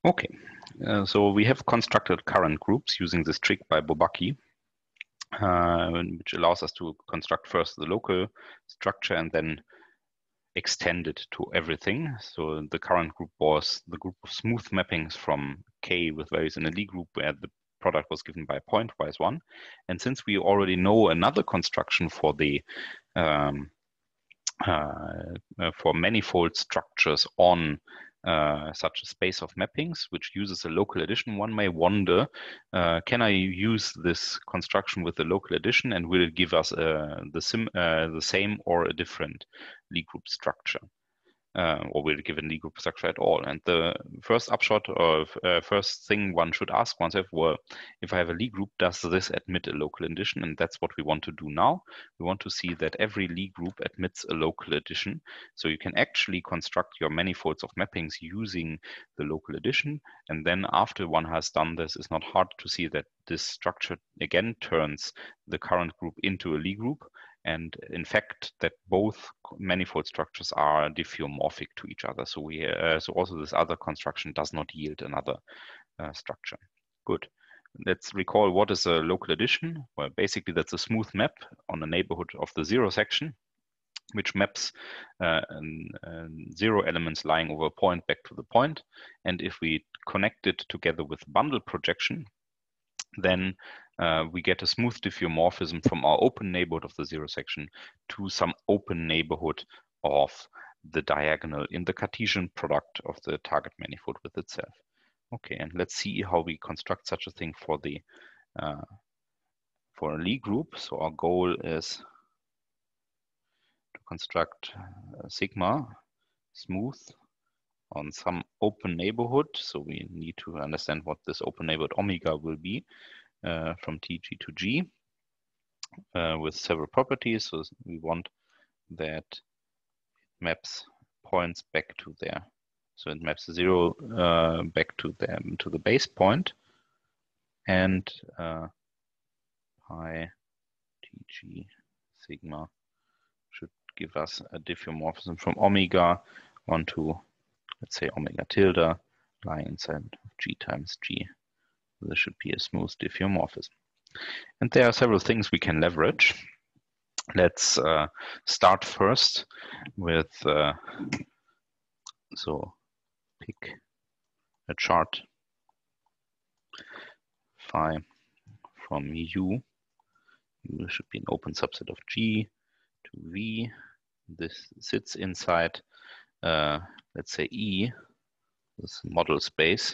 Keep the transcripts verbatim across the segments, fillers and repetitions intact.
Okay, uh, so we have constructed current groups using this trick by Bourbaki, uh, which allows us to construct first the local structure and then extend it to everything. So the current group was the group of smooth mappings from K with values in a Lie group where the product was given by pointwise one. And since we already know another construction for the um, uh, for manifold structures on uh, such a space of mappings, which uses a local addition, one may wonder, uh, can I use this construction with the local addition and will it give us uh, the, sim, uh, the same or a different Lie group structure? Uh, or will it give a Lie group structure at all? And the first upshot of uh, first thing one should ask oneself, well, if I have a Lie group, does this admit a local addition? And that's what we want to do now. We want to see that every Lie group admits a local addition. So you can actually construct your manifolds of mappings using the local addition. And then after one has done this, it's not hard to see that this structure again turns the current group into a Lie group. And in fact, that both manifold structures are diffeomorphic to each other. So we, uh, so also this other construction does not yield another uh, structure. Good. Let's recall what is a local addition. Well, basically that's a smooth map on the neighborhood of the zero section, which maps uh, an, an zero elements lying over a point back to the point. And if we connect it together with bundle projection, then uh, we get a smooth diffeomorphism from our open neighborhood of the zero section to some open neighborhood of the diagonal in the Cartesian product of the target manifold with itself. Okay, and let's see how we construct such a thing for the uh, for a Lie group. So our goal is to construct a sigma smooth on some open neighborhood. So we need to understand what this open neighborhood omega will be. Uh, from T G to G uh, with several properties. So we want that it maps points back to there. So it maps zero uh, back to them to the base point, and uh, pi T G sigma should give us a diffeomorphism from omega onto, let's say, omega tilde lying inside of G times G. This should be a smooth diffeomorphism. And there are several things we can leverage. Let's uh, start first with, uh, so pick a chart phi from U. U should be an open subset of G to V. This sits inside, uh, let's say, E, this model space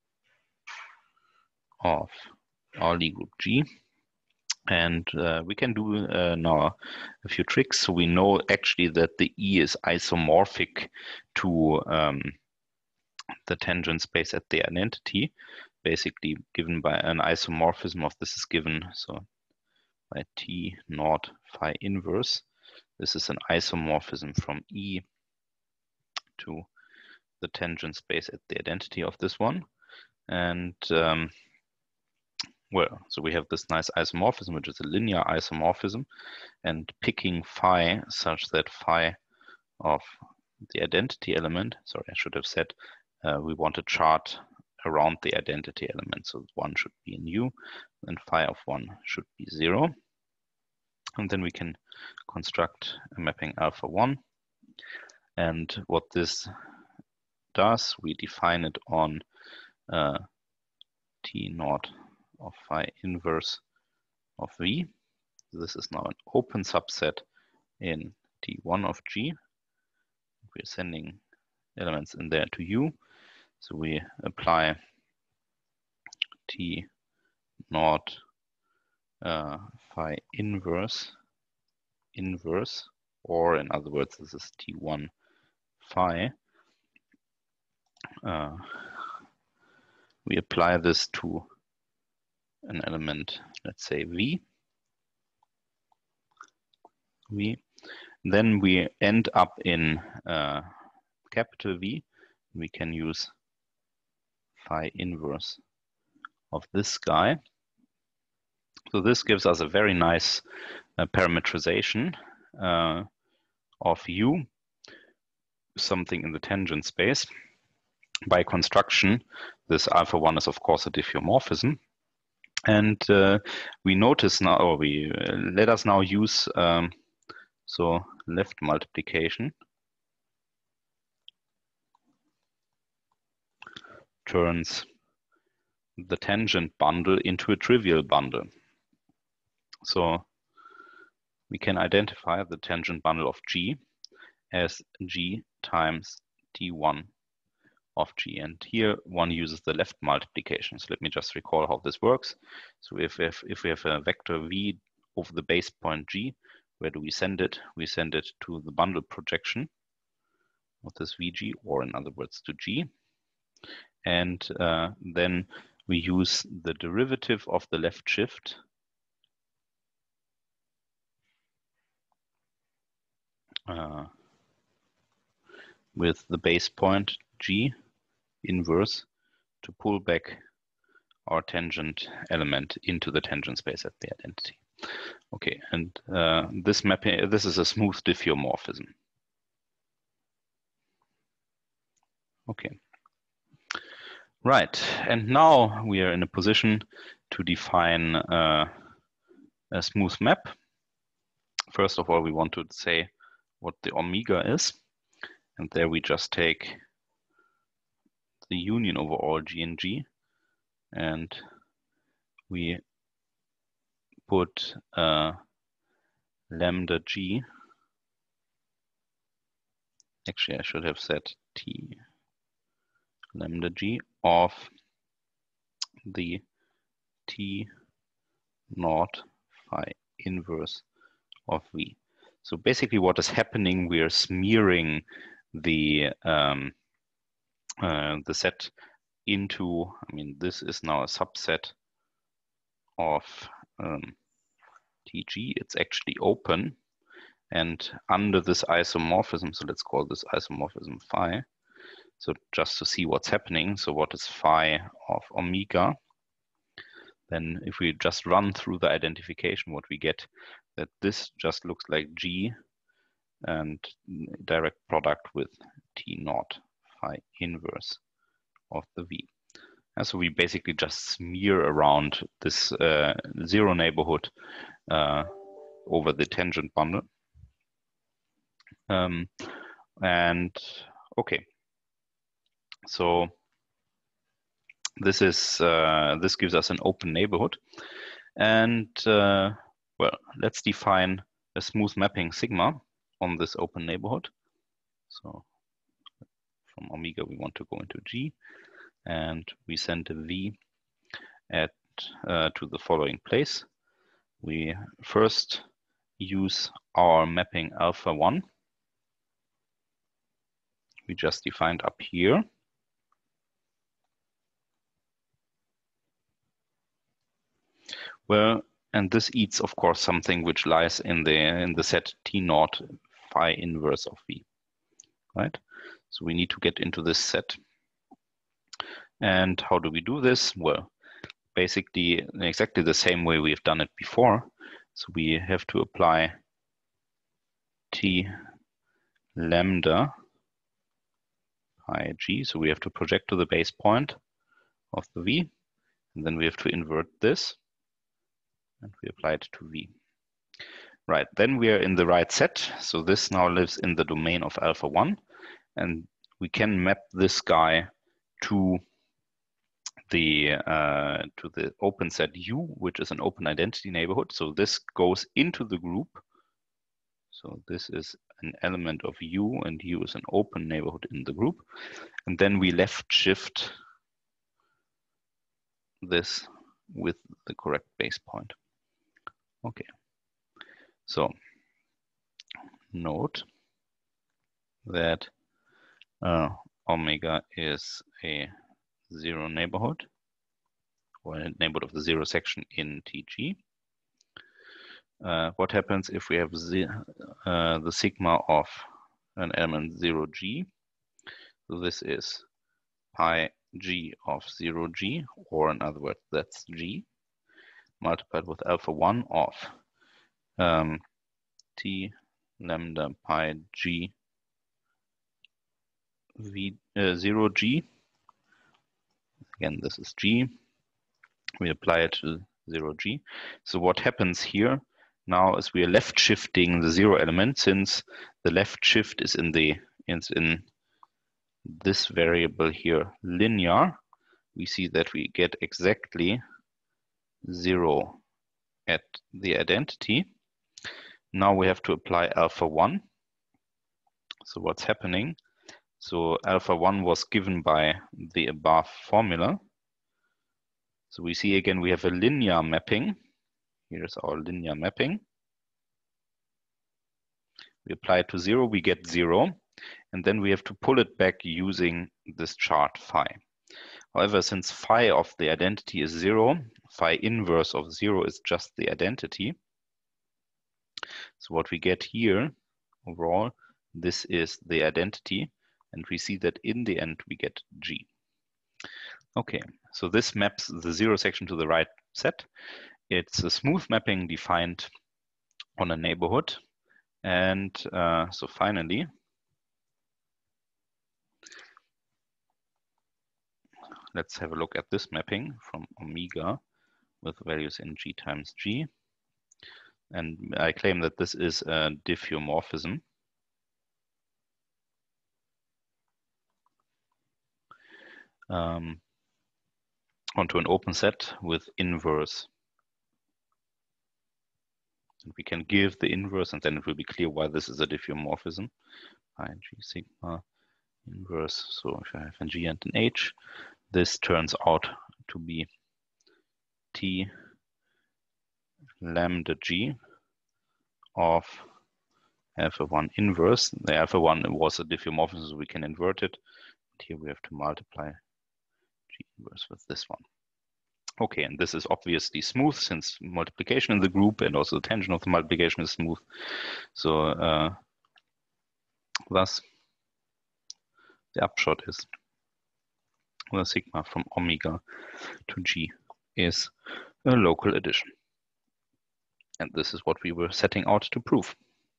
of our Lie group G. And uh, we can do uh, now a few tricks. So we know actually that the E is isomorphic to um, the tangent space at the identity, basically given by an isomorphism of this is given, so by T naught phi inverse. This is an isomorphism from E to the tangent space at the identity of this one. And um, well, so we have this nice isomorphism, which is a linear isomorphism, and picking phi such that phi of the identity element, sorry, I should have said, uh, we want a chart around the identity element. So one should be in U, and phi of one should be zero. And then we can construct a mapping alpha one. And what this does, we define it on uh, T naught of phi inverse of V. This is now an open subset in T one of G. We're sending elements in there to U. So we apply T naught uh, phi inverse, inverse, or in other words, this is T one phi. Uh, we apply this to an element, let's say V. V. Then we end up in uh, capital V. We can use phi inverse of this guy. So this gives us a very nice uh, parametrization uh, of U, something in the tangent space. by construction, this alpha one is of course a diffeomorphism. And uh, we notice now, or we uh, let us now use um, so left multiplication turns the tangent bundle into a trivial bundle. So we can identify the tangent bundle of G as G times T one of G. And here one uses the left multiplication. So let me just recall how this works. So if, if, if we have a vector V over the base point G, where do we send it? We send it to the bundle projection of this V G, or in other words, to G. And uh, then we use the derivative of the left shift uh, with the base point G inverse to pull back our tangent element into the tangent space at the identity. Okay, and uh, this mapping, this is a smooth diffeomorphism. Okay. Right, and now we are in a position to define uh, a smooth map. First of all, we want to say what the omega is, and there we just take the union over all G and G, and we put uh, lambda G. Actually, I should have said T lambda G of the T naught phi inverse of V. So basically what is happening, we are smearing the um, uh, the set into, I mean, this is now a subset of um, T G. It's actually open, and under this isomorphism, so let's call this isomorphism phi. So just to see what's happening, so what is phi of omega? Then if we just run through the identification, what we get, that this just looks like G and direct product with T naught phi inverse of the V. And so we basically just smear around this uh, zero neighborhood uh, over the tangent bundle. Um, and okay, so this is uh, this gives us an open neighborhood, and uh, well, let's define a smooth mapping sigma on this open neighborhood. So from omega we want to go into G, and we send a V at uh, to the following place. We first use our mapping alpha one. We just defined up here. Well, and this eats, of course, something which lies in the in the set T naught phi inverse of V, right? So we need to get into this set. And how do we do this? Well, basically in exactly the same way we've done it before. So we have to apply T lambda pi G. So we have to project to the base point of the V, and then we have to invert this, and we apply it to V. Right, then we are in the right set. So this now lives in the domain of alpha one, and we can map this guy to the uh, to the open set U, which is an open identity neighborhood. So this goes into the group. So this is an element of U, and U is an open neighborhood in the group. And then we left shift this with the correct base point. Okay. So note that uh, omega is a zero neighborhood, or a neighborhood of the zero section in T G. Uh, what happens if we have the, uh, the sigma of an element zero G? So this is pi G of zero G, or in other words, that's G, multiplied with alpha one of um, T lambda pi G V uh, zero G Again, this is G. We apply it to zero G. So what happens here now is we are left shifting the zero element, since the left shift is in the is in this variable here, linear. We see that we get exactly zero at the identity. Now we have to apply alpha one. So what's happening? So alpha one was given by the above formula. So we see again we have a linear mapping. Here's our linear mapping. We apply it to zero, we get zero, and then we have to pull it back using this chart phi. However, since phi of the identity is zero, phi inverse of zero is just the identity. So what we get here overall, this is the identity, and we see that in the end we get G. Okay, so this maps the zero section to the right set. It's a smooth mapping defined on a neighborhood. And uh, so finally, let's have a look at this mapping from omega with values in G times G. And I claim that this is a diffeomorphism. Um, onto an open set with inverse. And we can give the inverse, and then it will be clear why this is a diffeomorphism. I G sigma inverse. So if I have an G and an H, this turns out to be T lambda G of alpha one inverse. The alpha one was a diffeomorphism, so we can invert it. But here we have to multiply G inverse with this one. Okay, and this is obviously smooth since multiplication in the group and also the tangent of the multiplication is smooth. So uh, thus the upshot is the sigma from omega to G is a local addition. And this is what we were setting out to prove.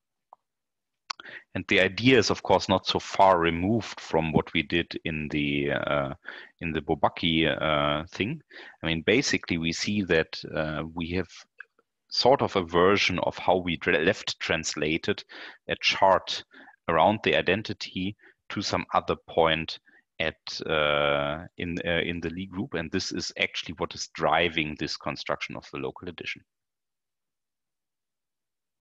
And the idea is, of course, not so far removed from what we did in the uh, in the Bourbaki uh, thing. I mean, basically, we see that uh, we have sort of a version of how we left translated a chart around the identity to some other point at uh, in uh, in the Lie group, and this is actually what is driving this construction of the local addition.